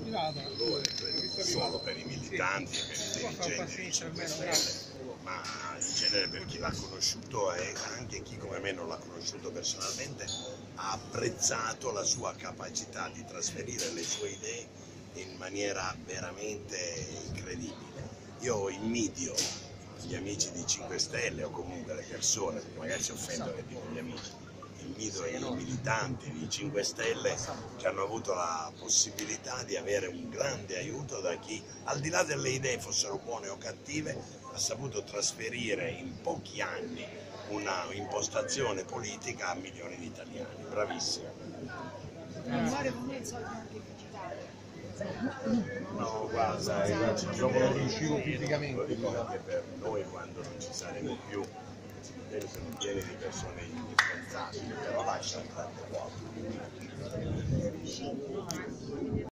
solo per i militanti e per i dirigenti di 5 Stelle, ma in genere per chi l'ha conosciuto e anche chi come me non l'ha conosciuto personalmente ha apprezzato la sua capacità di trasferire le sue idee in maniera veramente incredibile. Io invidio gli amici di 5 Stelle o comunque le persone, perché magari si offendono e dico gli amici, invidio i militanti di 5 Stelle che hanno avuto la possibilità di avere un grande aiuto da chi, al di là delle idee fossero buone o cattive, ha saputo trasferire in pochi anni una impostazione politica a milioni di italiani. Bravissimo. No, guarda, io non riuscivo fisicamente. Anche per noi quando non ci saremo più, sono pieni di persone indispensabili, però lascia un grande vuoto.